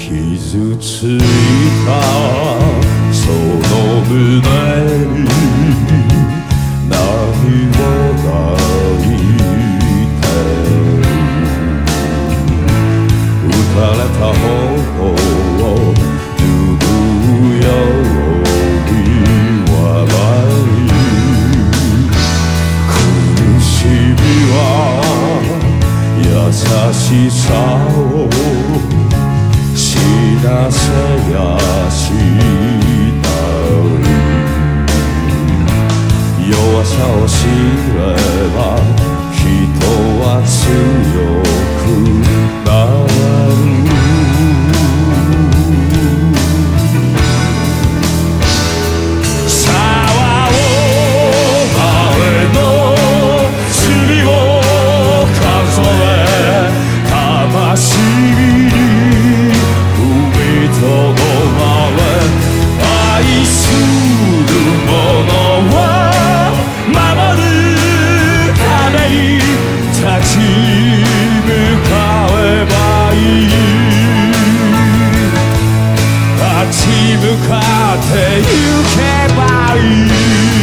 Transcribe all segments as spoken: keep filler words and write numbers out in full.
傷ついたその胸に何を抱いて打たれた頬を拭うように笑い苦しみは優しさを知らせやしたい弱さを知れば人は強くなる沢を前の罪を数え魂にとどまれ愛する者は守るために立ち向かえばいい立ち向かってゆけばいい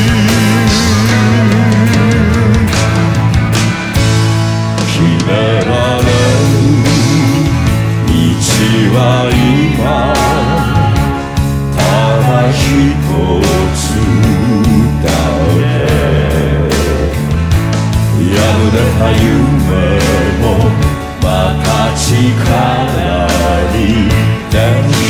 決められる道は今ただ一つだけ破れた夢もまた力になる